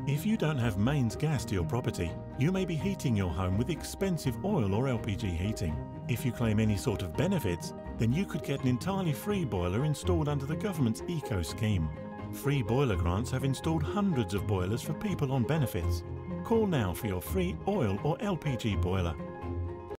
If you don't have mains gas to your property, you may be heating your home with expensive oil or LPG heating. If you claim any sort of benefits, then you could get an entirely free boiler installed under the government's Eco scheme. Free boiler grants have installed hundreds of boilers for people on benefits. Call now for your free oil or LPG boiler.